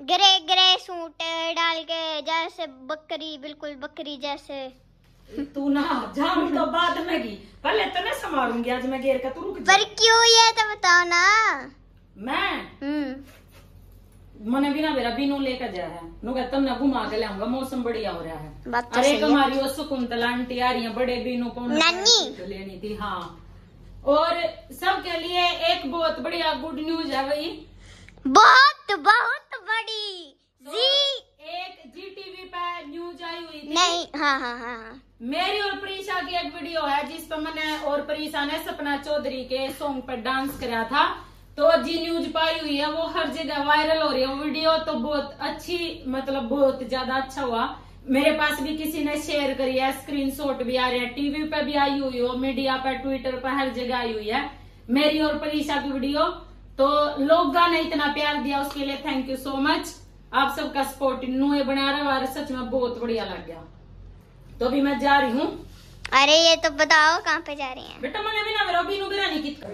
Grey grey suit डाल के जैसे बकरी, बिल्कुल बकरी जैसे। तू ना जाऊंगी तो बाद में की, पहले तो नहीं संभालूंगी आज मैं घेर का, तू रुक जा। पर क्यों ये तो बताओ ना। मैं मने भी ना मेरा बीनू लेकर जा है, नु कहता मैं घुमा के लाऊंगा, मौसम बढ़िया हो रहा है। अरे हमारी वो सुकुंतला आंटी आ रही है, बड़े बीनू को लेनी थी। हाँ, और सबके लिए एक बहुत बढ़िया गुड न्यूज है भाई, बहुत बहुत बड़ी एक जी टीवी पे न्यूज आई हुई थी। नहीं, हाँ। मेरी और प्रीशा की एक वीडियो है जिस पर मैंने और प्रीशा ने सपना चौधरी के सॉन्ग पर डांस कराया था, तो जी न्यूज पाई हुई है, वो हर जगह वायरल हो रही है वो वीडियो। तो बहुत अच्छी, मतलब बहुत ज्यादा अच्छा हुआ। मेरे पास भी किसी ने शेयर करी है, स्क्रीनशॉट भी आ रहे हैं, टीवी पे भी आई हुई हो, मीडिया पे, ट्विटर पे, हर जगह आई हुई है मेरी और प्रीशा की वीडियो। तो लोगों ने इतना प्यार दिया उसके लिए थैंक यू सो मच। आप सबका सपोर्ट नुए बना रहा है, सच में बहुत बढ़िया लग गया। तो अभी मैं जा रही हूँ। अरे ये तो बताओ कहाँ पे जा रही हैं? बेटा मैंने भी ना मेरा बीनू भी नहीं की,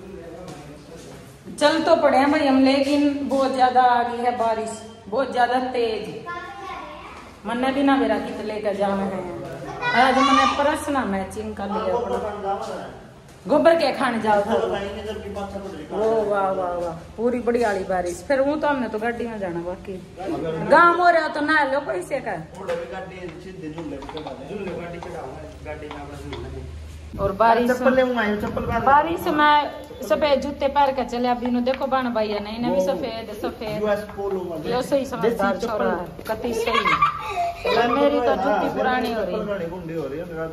चल तो पड़े हैं भाई हम, लेकिन बहुत ज्यादा आ गई है बारिश, बहुत ज्यादा तेज। मैंने भी ना मेरा कित लेकर जाना है आज, मैंने परसना मैचिंग कर लिया अपना, गोबर के खाने जाओ था। वो वाह वाह वाह, पूरी बड़ी वाली बारिश। फिर वो तो हमने तो गाड़ी में जाना, बाकी गाँव हो रहा तो ना लो पैसे का। और बारिश में सफेद जूते पहन के चले। अभी नु देखो बाण भाई नहीं ना भी सफेद लो, सही समझदार छोरा है, कति सही। मेरी तो जूती पुरानी हो रही है,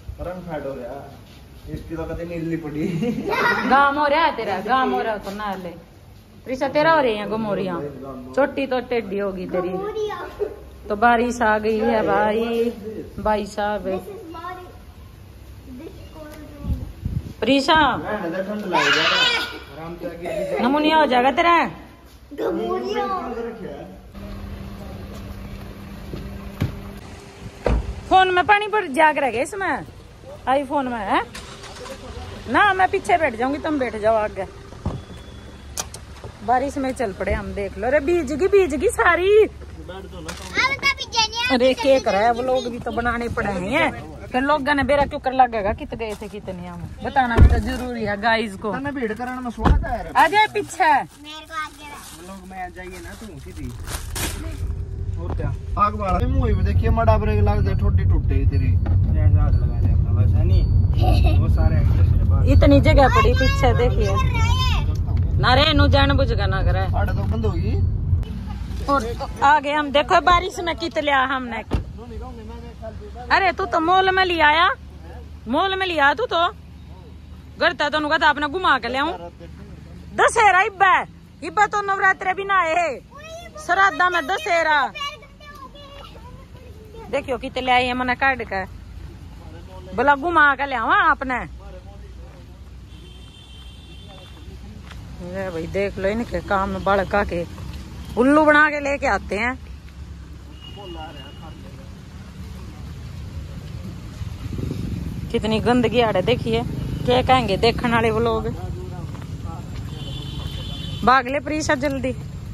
इसकी तो कभी नीली पड़ी। गाम हो रहा है तेरा, गाम हो रहा तो ना ले। प्रीशा तेरा हो रही है गुमोरिया, छोटी तो टेढ़ी होगी तेरी। तो बारिश आ गई है भाई साहब। प्रीशा नमूनिया हो जाएगा तेरा। फोन में पानी पर जाग रह गया इसमें, आईफोन में है ना। मैं पीछे बैठ जाऊंगी, तुम बैठ जाओ आगे। बारिश में चल पड़े हम, देख लो। अरे बीजगी सारी। अरे क्या कर रहा है, वो लोग भी तो बनाने पड़े हैं। फिर लोग ने बेरा क्यों कर लगेगा, कित गए थे कितने, हम बताना भी तो जरूरी है गाइस को। भीड़ कराना में स्वागत है। आ जाए पीछे लोग में आ जाइए ना, तू सीधी और क्या आग वाला मुंह में देखिए, मड़ा ब्रेक लग जाए, ठोडी टूटे तेरी। हाथ लगा दे अपना, बस है नहीं वो सारे इतनी जगह पड़ी पीछे, देखिए ना रे नु जान बुझ का ना करे। आड़ा तो बंद होगी। और आगे हम देखो बारिश में कित लिया हमने। अरे तू तो मॉल में लिया आया, मॉल में लिया तू तो करता तो कहता अपना घुमा के लिया। दशहरा इब्बा तो नवरात्रे भी ना आए, श्राद्धा में दशहरा। देखियो कित ले आई है मैंने काट के, बोला घुमा के लिया आपने। भाई देख लो इनके काम में, बड़का के उल्लू बना के लेके आते हैं। कितनी गंदगी आ रही, देखिए क्या कहेंगे देखने वाले वो लोग। भाग ले प्रीशा जल्दी।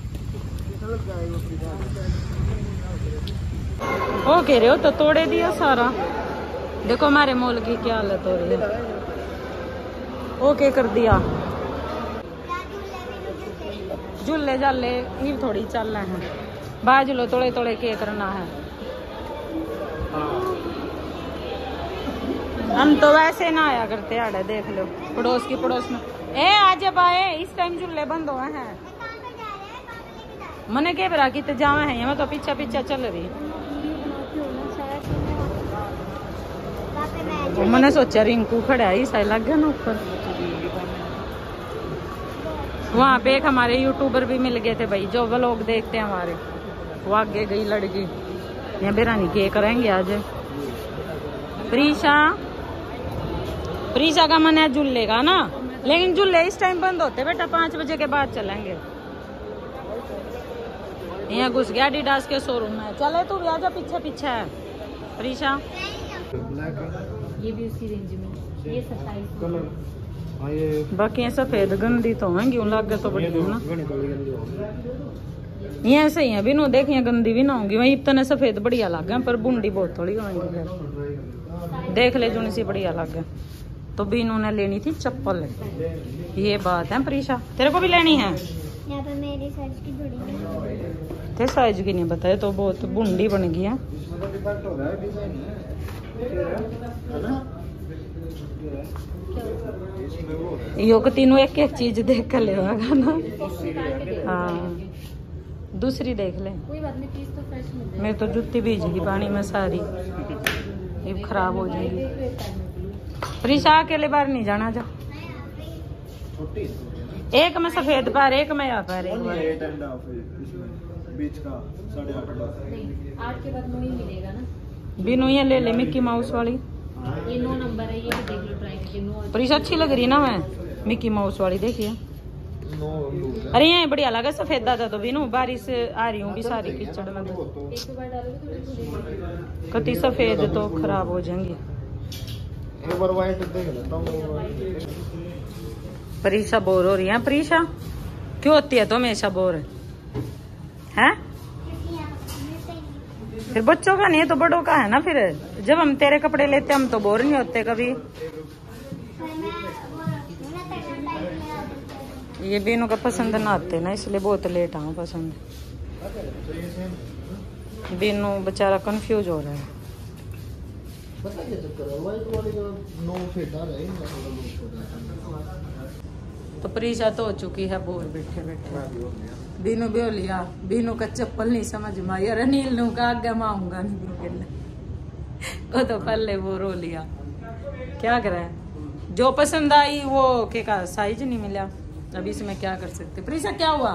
ओ कह रहे हो तो तोड़े दिया सारा। देखो हमारे मॉल की क्या हालत हो रही है। ओके कर दिया, झूले झाले ये थोड़ी चलना है, बाज लो तोड़े तोड़े के करना है। हम तो वैसे ना आया करते आड़े, देख लो पड़ोस की पड़ोस में। ए आज जब आए इस टाइम झूले बंद हुए हैं। मने के बरा की जावा है, मैं तो पीछा पीछा चल रही। मैंने सोचा रिंकू खड़ा ही सही लग गया ना ऊपर। वहाँ पे एक हमारे यूट्यूबर भी मिल गए थे भाई, जो व्लॉग देखते हैं हमारे। वो आगे गई लड़की, यहाँ बेरानी के करेंगे आज। प्रीशा का मन है झूले का ना, लेकिन झूले इस टाइम बंद होते बेटा, 5 बजे के बाद चलेंगे। यहाँ घुस गया एडिडास के शोरूम में। चले तू भी आजा पीछे पीछे। प्रीशा ये भी उसी रेंज में, ये 27। बाकी सफेद गंदी तो होंगी, लागे तो बड़ी ना। ये ऐसे ही है बिनु देखिए गंदी भी ना होंगी वही इतने सफेद बढ़िया लग गए पर बुंडी बहुत थोड़ी होंगी देख ले जुनी सी बढ़िया लग गए। तो बिनु ने लेनी थी चप्पल ये बात है प्रीशा तेरे को भी लेनी है यहाँ पे मेरी साइज की बड़ी तेरे साइज की नहीं बताए तो बहुत बुंडी बन गई है। यो को तीनों एक एक चीज देख कर लेगा ना। हाँ दूसरी देख ले कोई बात नहीं, पीस तो फ्रेश मिल जाएगा। मेरी तो जूती भीजेगी पानी में सारी ये खराब हो जाएगी। प्रीशा अकेले बाहर नहीं जाना जा एक में सफेद पैर एक में यहाँ पैर बीच का 8.5 8 के बाद 9 ही मिलेगा ना। बिनु ये ले ले मिक्की माउस वाली ये 9 नंबर है, ये भी देख लो ट्राई करके। 9 प्रीशा अच्छी लग रही ना मैं मिक्की माउस वाली देखिए। अरे ये बढ़िया लगा सफेदा था तो बिनु बारिश आ रही हूँ भी सारी कीचड़ में एक बार डालोगे तो बिल्कुल कति सफेद तो खराब हो जाएंगी। एक बार वाइट देख लेता हूँ। प्रीशा बोर हो रही है। प्रीशा क्यों होती है तो हमेशा बोर है फिर बच्चों का नहीं है तो बड़ों का है ना। फिर जब हम तेरे कपड़े लेते हम तो बोर नहीं होते कभी। ये बिनु का पसंद ना आते ना इसलिए बहुत लेट आऊँ पसंद। बिनु बेचारा कंफ्यूज हो रहा है। तो प्रीशा तो हो चुकी है बोर बैठे बैठे। बिनु भी हो लिया बिनु का चप्पल नहीं समझ में आई। अरे नील नू का आगे माऊंगा नहीं वो तो पहले बोर हो लिया क्या करे जो पसंद आई वो के का साइज नहीं मिला। अभी इसमें क्या कर सकते। प्रीशा क्या हुआ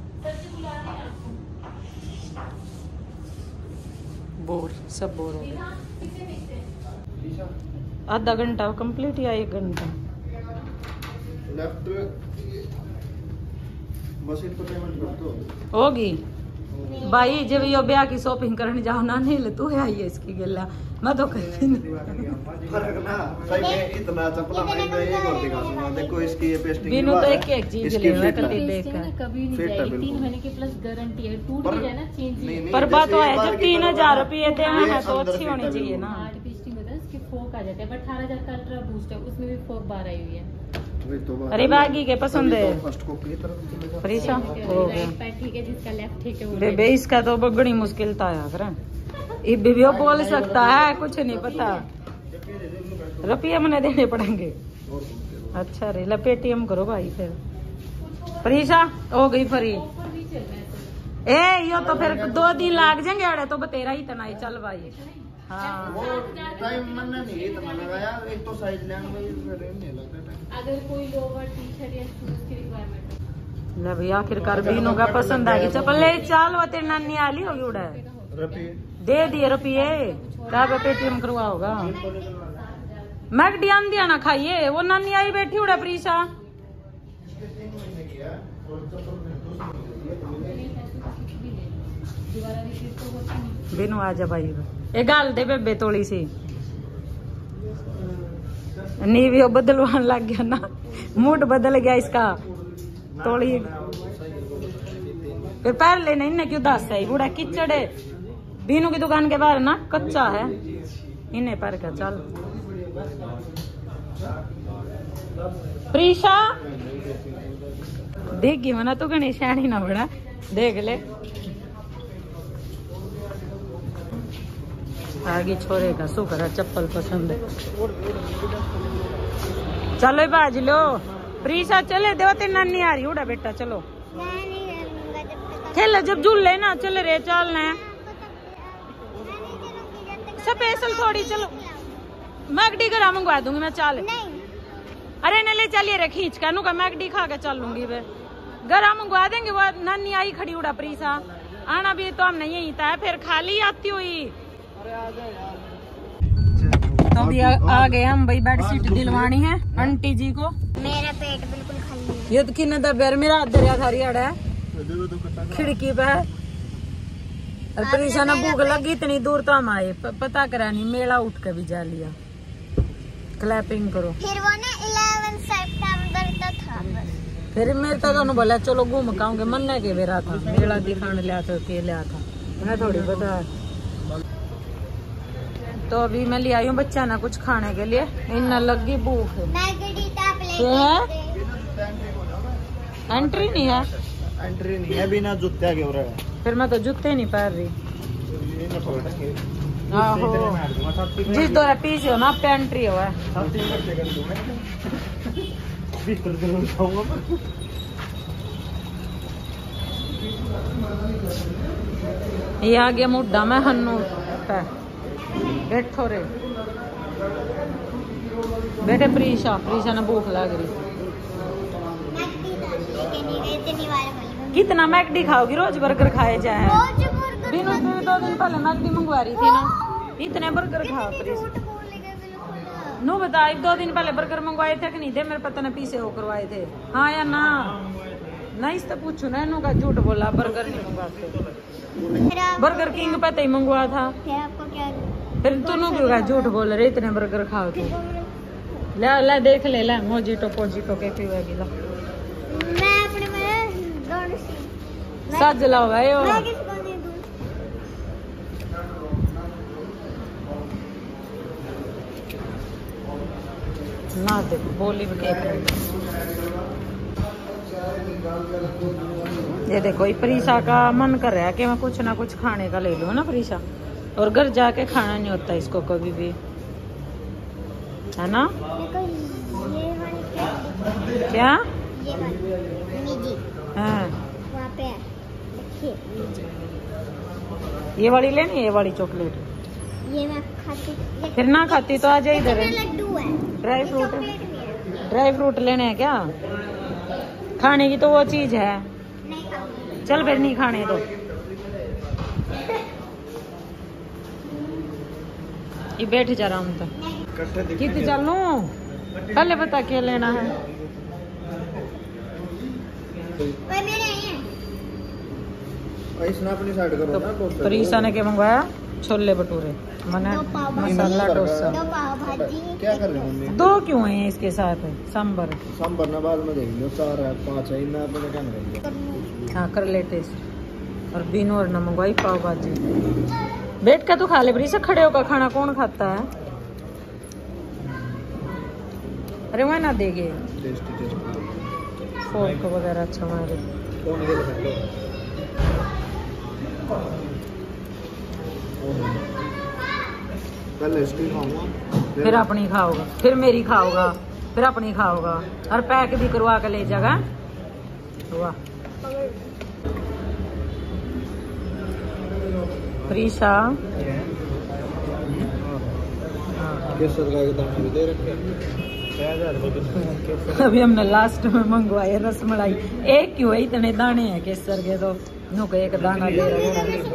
बोर सब बोर हो गए। आधा घंटा कंप्लीट या 1 घंटा लेफ्ट मशीन पर पेमेंट कर दो होगी भाई। जब यो ब्याह की शॉपिंग करने जाओ ना नहीं तू है ये इसकी गिल्ला मैं तो कहती नहीं। फर्क ना सही में इतना चपला मैं ये कर दिखा दूंगा। देखो इसकी ये पेस्टिंग बिनु तो एक एक चीज ले रहा कभी देख पेस्टिंग कर कभी नहीं फिट है जाएगी। बिल्कुल। 3 महीने की प्लस गारंटी है। टूट भी जाए ना चेंज नहीं। पर बात तो है जब 3000 रुपये देना है तो अच्छी होनी चाहिए ना। हार्ड पेस्टिंग होता है उसके फोक आ जाते हैं। बट 18,000 का अल्ट्रा बूस्ट है उसमें भी फोक बार आई हुई है। अरे बागी के पसंद है फर्स्ट कॉपी की तरफ चलेगा। प्रीशा हो गया राइट पैर ठीक है जिसका लेफ्ट ठीक है वो बेबे इसका तो बड़ी मुश्किल था यार। ये बेबियो बोल सकता है कुछ नहीं पता रुपये मैंने देने पड़ेंगे। अच्छा रे पेटीएम करो भाई फिर। प्रीशा हो गई फ्री ए यो तो फिर 2 दिन लाग जाएंगे अड़े तो बतेरा ही तना चल भाई। हाँ वो टाइम मैंने नहीं इतना लगाया। एक तो साइज लेने में फिर नहीं लगता टाइम। अगर कोई लोअर टी शर्ट या शूज की रिक्वायरमेंट ले भैया आखिरकार बिनु का पसंद आ गई चप्पल ले चल वो तेरी नानी आली होगी उड़ा रुपये दे दिए रुपये क्या पेटीएम करवा होगा। मैगडी आन दिया ना खाइए वो नानी आई बैठी उड़ा प्रीशा। बिनु आजा भाई ए गाल दे बेबे तोड़ी सी नीवी बदलवान लग गया ना मूड बदल गया इसका तोड़ी फिर पैर लेने इन्हें क्यों दस है बूढ़ा कीचड़ है। बीनू की दुकान के बाहर ना कच्चा है इन्हें पैर का चल। प्रीशा देगी मना तो गणेश श्याणी ना बड़ा देख ले आगे छोरे का शू करा चप्पल पसंद है। चलो बाज लो प्रीशा चले देव तेरी नानी आ रही उड़ा बेटा चलो खेल जब झूले ना चल रे चलना स्पेशल थोड़ी चलो मैगडी घर मंगवा दूंगी मैं चाल। अरे ने ले चलिए रे खींच का नू का मैगडी खा के चल लूंगी वे घर मंगवा देंगे। वो नानी आई खड़ी उड़ा प्रीशा आना भी तो हमने यही था फिर खाली आती हुई। तो भी आ गए हम भाई बेडशीट दिलवानी है आंटी जी को। मेरा पेट बिल्कुल खाली है। ये तो किन्ने दबेर मेरा दरिया थारी अड़ा है खिड़की पे। और प्रीशा ने भूख लगी इतनी दूर तो हम आए पता करा नहीं मेला उठ के भी जा लिया। क्लैपिंग करो फिर वो ना 11 सितंबर तक था बस। फिर मेरे तक बोला चलो घूम काऊंगे मन ने के मेरा था मेला दिखाने लिया था के लिया था मैं थोड़ी पता है। तो अभी मैं ले आई हूँ बच्चा ना कुछ खाने के लिए इन लगी भूख है। एंट्री नहीं है बिना जूते के हो रहा है। फिर मैं तो जूते नहीं पहन रही। आहो जिस दौरा पीछे हो ना आप एंट्री हो है। ये आ गया मुड्डा में हन्नू पे बैठो रे बेटे प्रीशा ने भूख लग रही। कितना मैकडी खाओगी रोज बर्गर खाए जाए बिनु 2 दिन पहले मैकडी मंगवा रही थी ना इतने बर्गर खाओ प्रीशा नो बता 2 दिन पहले बर्गर मंगवाए थे कि नहीं थे मेरे पता नहीं पीछे हो करवाए थे हाँ या ना नहीं इससे पूछू ना इन्हों का झूठ बोला बर्गर नहीं मंगवाते बर्गर किंग पे तो ही मंगवा था फिर दोनों क्यों झूठ बोल रहे इतने बर्गर खाओ थे ले देख ले मोजीटो पोजीटो के पीवेगी ला सज लो भाई ना देखो बोली ये देखो प्रीशा का मन कर रहा है कि मैं कुछ ना कुछ खाने का ले लूं ना प्रीशा और घर जाके खाना नहीं होता इसको कभी भी है ना क्या हाँ ये वाली लेनी ये वाली चॉकलेट ये मैं खाती फिर ना खाती तो आ जाए इधर लड्डू है ड्राई फ्रूट लेने हैं क्या खाने की तो वो चीज है चल फिर नहीं खाने तो ये बैठ जा रहा हूँ तो कितनी चलू पहले बता क्या लेना है अपनी साइड करो ना तो प्रीशा ने क्या मंगवाया छोले भटूरे मैंने मसाला डोसा क्या कर रहे हो मम्मी 2 क्यों है इसके साथ सांबर ना बाद में देख लो 4 है 5 है इतना अपने क्या कर हाँ कर लेते और बीनू और न मंगवाई पाव भाजी बैठ का तो खा ले प्रीशा खड़े होकर खाना कौन खाता है अरे वह ना देगे फोर्क वगैरह अच्छा हमारे पहले इसकी खाऊंगा फिर अपनी खाओगा फिर मेरी खाओगा फिर अपनी खाओगा और पैक भी करवा के ले जाएगा वाह प्रीशा अभी हमने लास्ट में मंगवाए रसमलाई एक क्यों है इतने दाने हैं केसर के तो नुक एक दाना दे रहे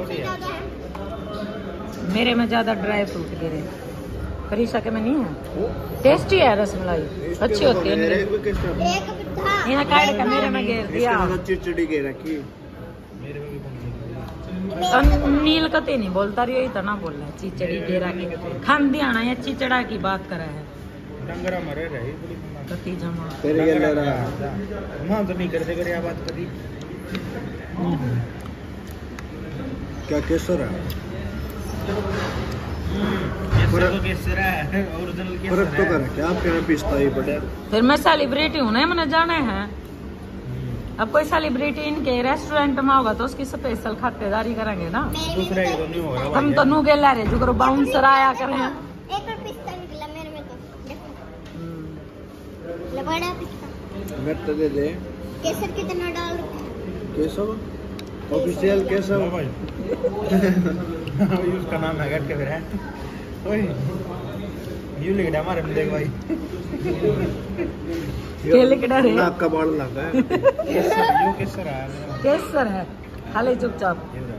मेरे में ज्यादा ड्राई फ्रूट गिरे प्रीशा के में नहीं है टेस्टी है रसमलाई अच्छी होती है यहाँ काट के मेरे में घेर दिया चिचड़ी के रखी नील कते नहीं बोलता रही इतना बोल रहा है चिचड़ी दे रखी खांदी आना या चिचड़ा की बात कर रहा है डंगरा मरे रही कति जमा फिर ये ले रहा मां तो नहीं करते करे बात कभी क्या केसर है केसर है ओरिजिनल केसर है तो कर क्या आपके में पिस्ता ही पड़े फिर मैं सेलिब्रिटी हूं ना मैंने जाने हैं अब कोई सेलिब्रिटी इनके रेस्टोरेंट में होगा तो उसकी स्पेशल खातेदारी करेंगे ना दूसरे की तो नहीं हो रहा हम तो नू गेला रहे जो करो बाउंसर आया करें एक और पिस्ता निकला मेरे में तो देखो बड़ा पिस्ता मैं तो दे दे केसर कितना डाल रखा है केसर ऑफिशियल केसर भाई उसका नाम है गट के फिर है ओए यू लिख दे हमारे में देख भाई ये लिख रहा है नाक का बाल लगा है केसर है खाली चुपचाप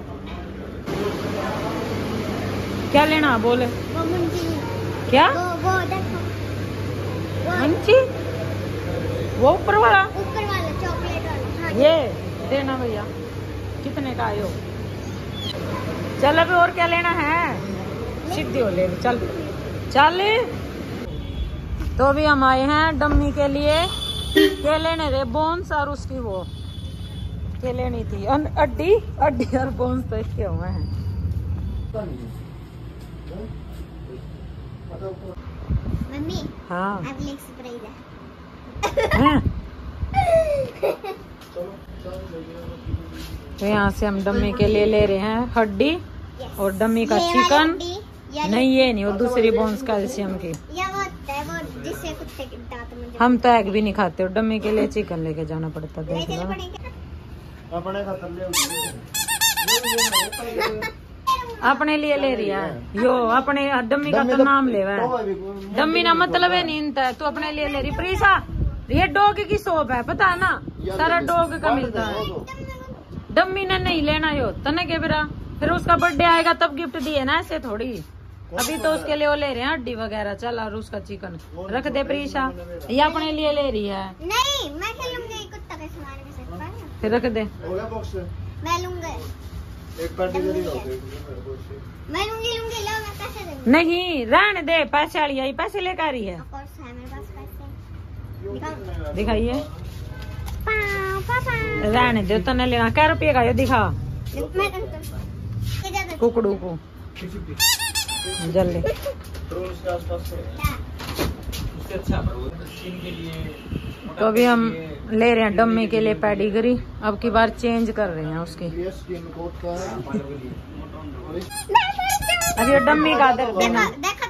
क्या लेना बोले वो मुंजी क्या वो देखो मंची वो ऊपर वाला चॉकलेट वाला हाँ ये देना भैया कितने का आयो चल अभी और क्या लेना है सीधी हो ले चल चल तो अभी हम आए हैं डम्मी के लिए के लेने रे बोन्स और उसकी वो के लेनी थी अड्डी और बोन्स तो इसके हुए हैं। मम्मी हाँ अगली सरप्राइज हैं? तो यहाँ से हम डम्मी के लिए ले रहे हैं हड्डी है। और डम्मी का चिकन। नहीं ये नहीं, वो दूसरी बोन्स कैल्शियम की। या वो होता है वो जिससे कुत्ते के दांत में हम तो एग भी नहीं खाते और डम्मी के लिए चिकन लेके जाना पड़ता है, ले देख चल लो। पड़ेंगे। अपने खातर ले अपने लिए ले रही है यो, अपने डम्मी का तो नाम ले रहा है। डम्मी ना मतलब है नहीं इनता है, तू अपने लिए ले रही। प्रीसा ये डॉग की शॉप है पता है ना, सारा डॉग का मिलता है। डम्मी ने नहीं लेना यो तने के बिरा, फिर उसका बर्थडे आएगा तब गिफ्ट दिए ना, ऐसे थोड़ी। अभी तो उसके लिए वो ले रहे हैं हड्डी वगैरह। चल और उसका चिकन रख दे प्रीसा, ये अपने लिए ले रही है। नहीं मैं खेलूंगी कुत्ता के सामान के साथ, फिर रख दे। हो गया बॉक्स मैं लूंगा, एक पार्टी करी हो मैं लूंगी लो मैं पैसे दूंगी। नहीं रहने दे, पैसे वाली आई, पैसे लेकर आ रही है। ऑफ कोर्स है मेरे पास पैसे। दिखाइए पापा रहने दे, तने लेना क्या रुपये का ये दिखा मैं कुकड़ू को जल्दी। उसके आसपास उससे अच्छा मशीन के लिए। तो अभी हम ले रहे हैं डम्मी के लिए पेडिग्री, अब की बार चेंज कर रहे हैं उसकी। ये स्किन कोट का है। अब ये डम्मी का दर देना। देखा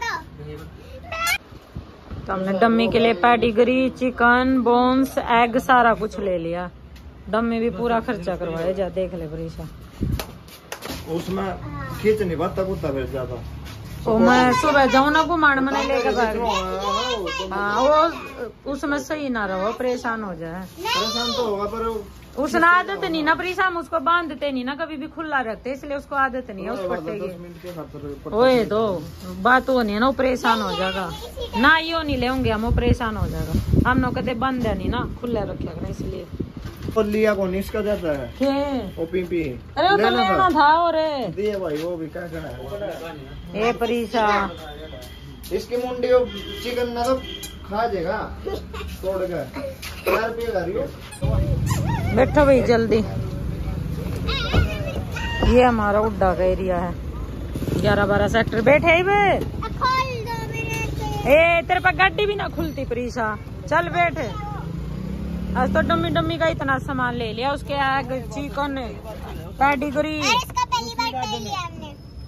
तो हमने डम्मी के लिए पेडिग्री, चिकन, बोन्स, एग सारा कुछ ले लिया। डम्मी भी पूरा खर्चा करवाया, जा देख ले प्रीसा। उसमें खींच नहीं पाता कुत्ता फिर ज्यादा। तो मैं सुबह जाऊँ ना घुमाने मैंने लेकर बैग। हाँ वो उसमें सही ना रहो, परेशान हो जाए। परेशान तो होगा पर उसने आदत नहीं ना प्रीसा, हम उसको बांधते नहीं ना, कभी भी खुला रखते, इसलिए उसको आदत नहीं है उस पट्टे की। ओए तो बात वो नहीं है ना, वो परेशान हो जाएगा ना। यो नहीं लेंगे हम, वो परेशान हो जाएगा। हम लोग कहते बंद है नहीं ना, खुला रखेगा इसलिए। तो लिया कौन इसका जाता है ओ पी अरे वो तो लेना था। और दिए भाई वो भी क्या है। ए परीसा इसकी मुंडी वो चिकन ना तो खा जाएगा तोड़ कर। 4 रुपये का रही हो। बैठो भाई जल्दी। ये हमारा उड्डा का एरिया है, 11-12 सेक्टर। बैठे ही बे। खोल दो मेरे से। ए तेरे पास गाड़ी भी ना खुलती प्रीसा, चल बैठे। आज तो डम्मी का इतना सामान ले लिया, उसके एग, चिकन, पेडिग्री। इसका पहली बार ट्राई लिया हमने।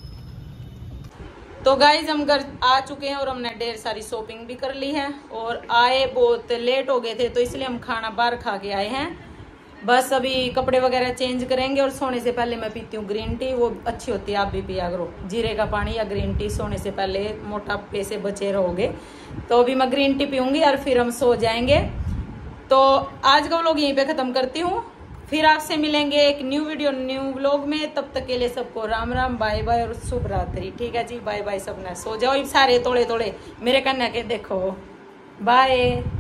तो गाइज हम घर आ चुके हैं और हमने ढेर सारी शॉपिंग भी कर ली है और आए बहुत लेट हो गए थे, तो इसलिए हम खाना बाहर खा के आए हैं। बस अभी कपड़े वगैरह चेंज करेंगे और सोने से पहले मैं पीती हूँ ग्रीन टी, वो अच्छी होती है, आप भी पिया करो। जीरे का पानी या ग्रीन टी सोने से पहले मोटापे से बचे रहोगे। तो अभी मैं ग्रीन टी पीऊंगी और फिर हम सो जाएंगे। तो आज का व्लॉग यहीं पे खत्म करती हूँ, फिर आपसे मिलेंगे एक न्यू वीडियो न्यू व्लॉग में। तब तक के लिए सबको राम राम, बाय बाय और शुभ रात्रि। ठीक है जी, बाय बाय। सबने सो जाओ, सारे तोड़े मेरे कन्या के देखो। बाय।